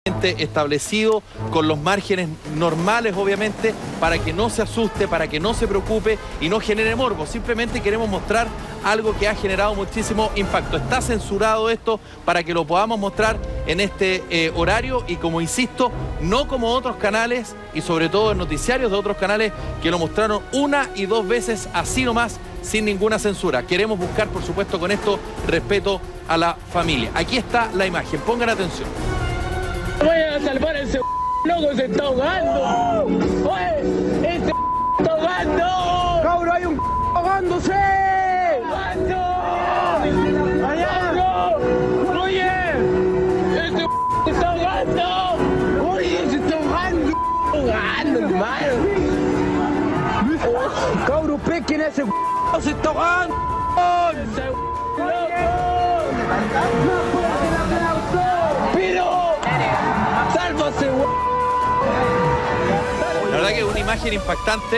establecido con los márgenes normales, obviamente, para que no se asuste, para que no se preocupe y no genere morbo. Simplemente queremos mostrar algo que ha generado muchísimo impacto. Está censurado esto para que lo podamos mostrar en este horario y, como insisto, no como otros canales y sobre todo en noticiarios de otros canales que lo mostraron una y dos veces así nomás, sin ninguna censura. Queremos buscar, por supuesto, con esto respeto a la familia. Aquí está la imagen, pongan atención. Voy a salvar a ese loco, se está ahogando. Oye, ese está ahogando. ¡Cabro, hay un ahogándose! ¡Ahogando! ¡Allá! ¡Oye! ¡Ese se está ahogando! ¡Oye, se está ahogando! ¡Ahogando, hermano! ¡Cabro, pesquen a ese se está ahogando! ¡Ese loco! ¡Pero! ¡Sálvase, La verdad que es una imagen impactante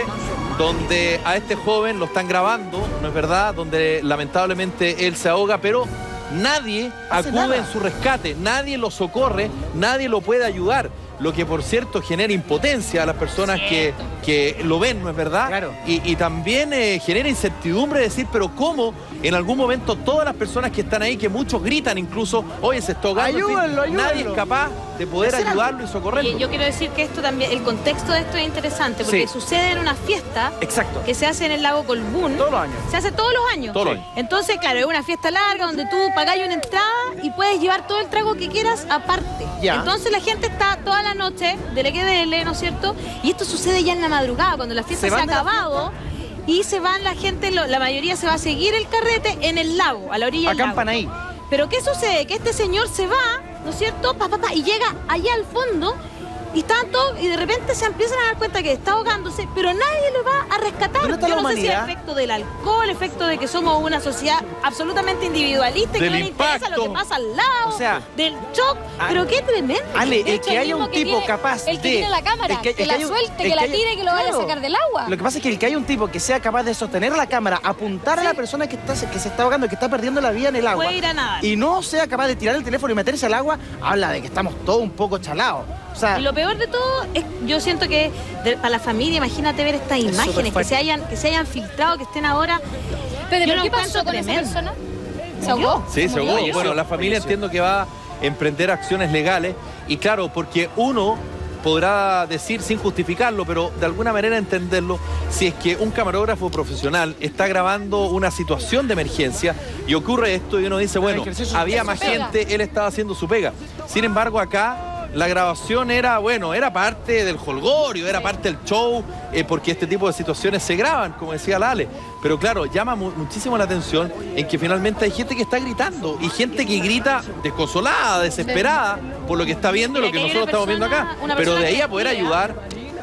donde a este joven lo están grabando, ¿no es verdad? Donde lamentablemente él se ahoga, pero nadie acude en su rescate, nadie lo socorre, nadie lo puede ayudar. Lo que, por cierto, genera impotencia a las personas que lo ven, ¿no es verdad? Claro. Y también genera incertidumbre de decir, pero ¿cómo en algún momento todas las personas que están ahí, que muchos gritan incluso, oye, se está ahogando, Ayúdenlo, nadie es capaz de poder ayudarlo y socorrerlo? Y yo quiero decir que esto también, el contexto de esto es interesante, porque sucede en una fiesta que se hace en el lago Colbún. Todos los años. Se hace todos los años. Todos los años. Entonces, claro, es una fiesta larga donde tú pagás una entrada y puedes llevar todo el trago que quieras aparte. Ya. Entonces la gente está toda la noche de LQDL, ¿no es cierto? Y esto sucede ya en la madrugada, cuando la fiesta se ha acabado. Y se van la gente, la mayoría se va a seguir el carrete en el lago, a la orilla del lago. Acampan ahí. Pero ¿qué sucede? Que este señor se va, ¿no es cierto? Y llega allá al fondo y están todos, y de repente se empiezan a dar cuenta que está ahogándose, pero nadie lo va a rescatar. ¿Dónde está Yo la no sé si es humanidad? efecto del alcohol, efecto de que somos una sociedad absolutamente individualista y que Del no le interesa impacto. lo que pasa al lado, O sea, del shock. Pero qué tremendo. Ale, De el hecho, que el haya mismo un que tipo tiene- capaz el que tiene la cámara, que la suelte, que la tire, que lo vaya a sacar del agua. Lo que pasa es que el que haya un tipo que sea capaz de sostener la cámara, apuntar a la persona que se está ahogando, que está perdiendo la vida en el agua, Puede ir a nadar. y no sea capaz de tirar el teléfono y meterse al agua, habla de que estamos todos un poco chalados. O sea, Y lo peor de todo es, yo siento que para la familia, imagínate ver estas imágenes, que superfuerte. se hayan filtrado, que estén ahora. Pero Yo lo ¿qué pasó encuentro con esa tremendo. persona? ¿Se ahogó? Sí, se ahogó. Falleció. Bueno, la familia Falleció. entiendo que va a emprender acciones legales y claro, porque uno podrá decir sin justificarlo, pero de alguna manera entenderlo, si es que un camarógrafo profesional está grabando una situación de emergencia y ocurre esto y uno dice, bueno, ejerció su- había su más pega. gente, él estaba haciendo su pega. Sin embargo, acá la grabación era, bueno, era parte del jolgorio, era parte del show, porque este tipo de situaciones se graban, como decía Lale. Pero claro, llama muchísimo la atención en que finalmente hay gente que está gritando y gente que grita desconsolada, desesperada por lo que está viendo y lo que Mira, que hay nosotros estamos viendo acá. una Pero de persona ahí que a poder escribe, ayudar,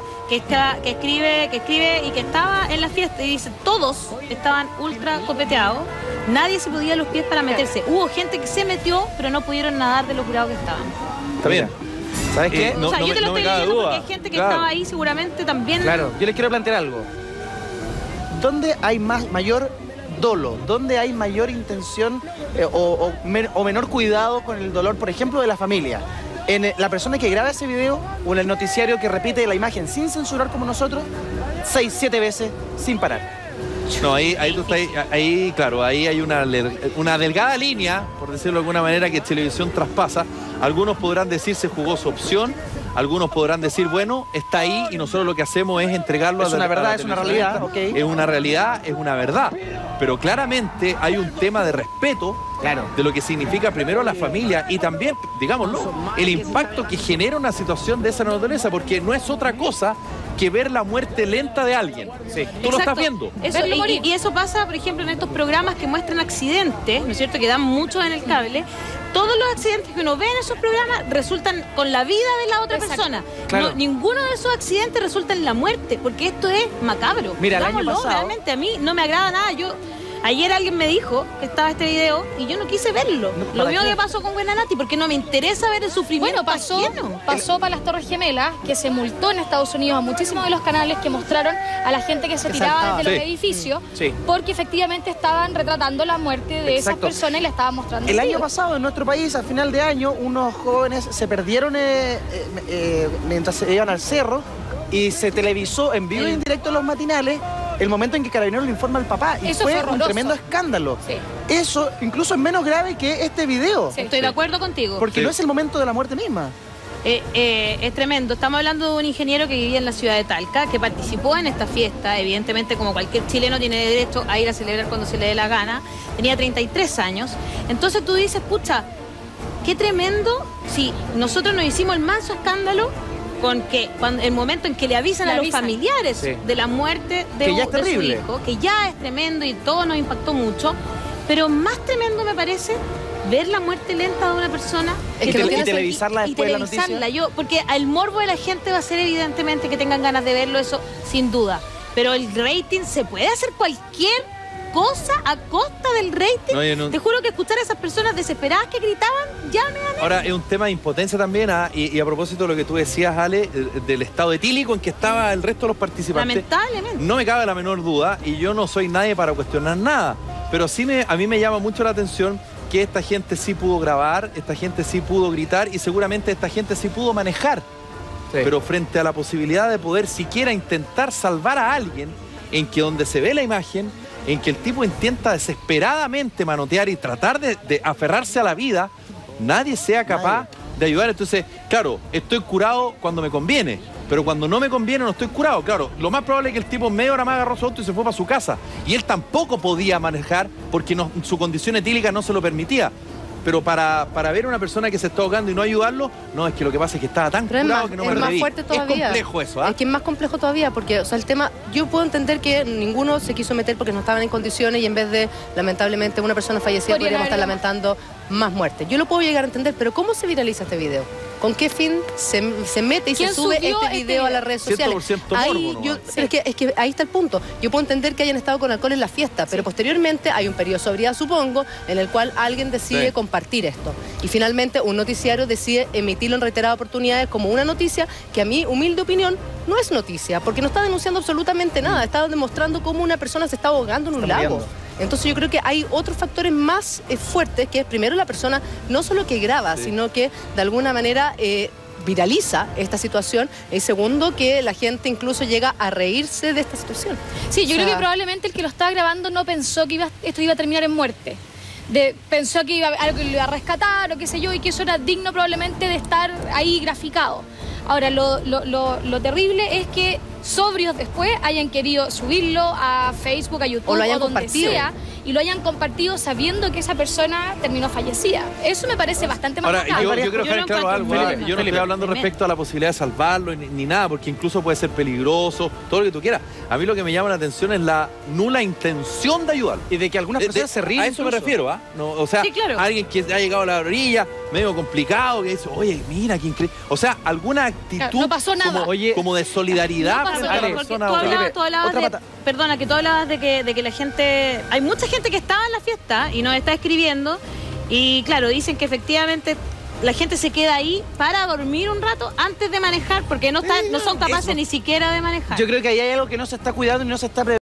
que escribe y que estaba en la fiesta y dice, todos estaban ultra copeteados, nadie se podía los pies para meterse. Hubo gente que se metió, pero no pudieron nadar de lo curado que estaban. está bien. ¿sabes qué? No, o sea, no yo me- te lo no me estoy cabe diciendo duda. porque hay gente que Claro. estaba ahí seguramente también. Claro, yo les quiero plantear algo. ¿Dónde hay mayor dolo? ¿Dónde hay mayor intención o menor cuidado con el dolor, por ejemplo, de la familia? ¿En la persona que graba ese video o en el noticiario que repite la imagen sin censurar como nosotros 6, 7 veces sin parar? No, ahí tú estás, ahí, claro, ahí hay una delgada línea, por decirlo de alguna manera, que Televisión traspasa. Algunos podrán decir se jugó su opción, algunos podrán decir, bueno, está ahí y nosotros lo que hacemos es entregarlo Es a una la verdad, es una televisión. realidad, ok. Es una realidad, es una verdad. Pero claramente hay un tema de respeto Claro. de lo que significa primero la familia y también, digámoslo, el impacto que genera una situación de esa naturaleza, porque no es otra cosa que ver la muerte lenta de alguien. Sí. Tú lo estás Exacto. viendo. Eso, Verlo morir. y eso pasa, por ejemplo, en estos programas que muestran accidentes, ¿no es cierto?, que dan mucho en el cable. Todos los accidentes que uno ve en esos programas resultan con la vida de la otra Exacto. persona. Claro. No, ninguno de esos accidentes resulta en la muerte, porque esto es macabro. Mira, el año Digámoslo, pasado- realmente a mí no me agrada nada. Yo Ayer alguien me dijo que estaba este video y yo no quise verlo. Lo mismo que pasó con Buenanati, porque no me interesa ver el sufrimiento pasó para las Torres Gemelas, que se multó en Estados Unidos a muchísimos de los canales que mostraron a la gente que se tiraba desde los edificios, porque efectivamente estaban retratando la muerte de esas personas y la estaban mostrando. El año pasado en nuestro país, a final de año, unos jóvenes se perdieron mientras se iban al cerro y se televisó en vivo y en directo en los matinales el momento en que Carabineros le informa al papá. Y eso fue un tremendo escándalo. Sí. Eso incluso es menos grave que este video. Sí, estoy de acuerdo contigo. Porque no es el momento de la muerte misma. Es tremendo. Estamos hablando de un ingeniero que vivía en la ciudad de Talca, que participó en esta fiesta. Evidentemente, como cualquier chileno, tiene derecho a ir a celebrar cuando se le dé la gana. Tenía 33 años. Entonces tú dices, pucha, qué tremendo si nosotros nos hicimos el manso escándalo con que cuando el momento en que le avisan a los familiares de la muerte de su hijo, que ya es tremendo y todo nos impactó mucho, pero más tremendo me parece ver la muerte lenta de una persona y televisarla después de la noticia. Porque el morbo de la gente va a ser evidentemente que tengan ganas de verlo, eso sin duda, pero el rating se puede hacer cualquier cosa a costa del rating. Te juro que escuchar a esas personas desesperadas que gritaban ya me dan. Ahora, es un tema de impotencia también, y a propósito de lo que tú decías, Ale, del estado etílico en que estaba el resto de los participantes. Lamentablemente. No me cabe la menor duda, y yo no soy nadie para cuestionar nada, pero sí a mí me llama mucho la atención que esta gente sí pudo grabar, esta gente sí pudo gritar, y seguramente esta gente sí pudo manejar. Sí. Pero frente a la posibilidad de poder siquiera intentar salvar a alguien, en que donde se ve la imagen, en que el tipo intenta desesperadamente manotear y tratar de aferrarse a la vida, nadie sea capaz de ayudar. Entonces, claro, estoy curado cuando me conviene, pero cuando no me conviene no estoy curado. Claro, lo más probable es que el tipo en media hora más agarró su auto y se fue para su casa. Y él tampoco podía manejar porque su condición etílica no se lo permitía. Pero para ver a una persona que se está ahogando y no ayudarlo, no, es que lo que pasa es que estaba tan curado que no me atreví. Es más fuerte todavía. Es complejo eso, Es que es más complejo todavía, porque, o sea, el tema, yo puedo entender que ninguno se quiso meter porque no estaban en condiciones y en vez de, lamentablemente, una persona fallecida, podríamos estar lamentando más muertes. Yo lo puedo llegar a entender, pero ¿cómo se viraliza este video? ¿Con qué fin se mete y se sube este video a las redes sociales? 100% morbo, es que ahí está el punto. Yo puedo entender que hayan estado con alcohol en la fiesta, pero posteriormente hay un periodo de sobriedad, supongo, en el cual alguien decide compartir esto. Y finalmente un noticiario decide emitirlo en reiteradas oportunidades como una noticia que a mi humilde opinión no es noticia, porque no está denunciando absolutamente nada. Está demostrando cómo una persona se está ahogando en un lago. Entonces yo creo que hay otros factores más fuertes, que es primero la persona no solo que graba, sino que de alguna manera viraliza esta situación, y segundo, que la gente incluso llega a reírse de esta situación. Sí, yo creo que probablemente el que lo estaba grabando no pensó que esto iba a terminar en muerte. Pensó que algo que lo iba a rescatar o qué sé yo, y que eso era digno probablemente de estar ahí graficado. Ahora, lo terrible es que sobrios después hayan querido subirlo a Facebook, a YouTube, o lo hayan donde compartido. sea, y lo hayan compartido sabiendo que esa persona terminó fallecida. Eso me parece bastante más grave. Yo quiero dejar claro algo. Yo no estoy hablando respecto a la posibilidad de salvarlo ni nada, porque incluso puede ser peligroso, todo lo que tú quieras. A mí lo que me llama la atención es la nula intención de ayudarlo. Y de que algunas personas se ríen. A eso me refiero, ¿ah? No, o sea, alguien que ha llegado a la orilla, medio complicado, que dice, oye, mira, qué increíble. O sea, alguna actitud no pasó nada. Como de solidaridad. No pasó, perdona, que tú hablabas de que la gente... Hay mucha gente que estaba en la fiesta y nos está escribiendo, y claro, dicen que efectivamente la gente se queda ahí para dormir un rato antes de manejar, porque no son capaces ni siquiera de manejar. Yo creo que ahí hay algo que no se está cuidando y no se está